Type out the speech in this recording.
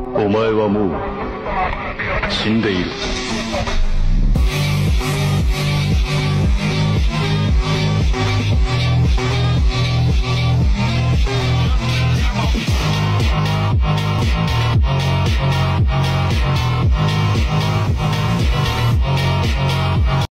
お前はもう死んでいる。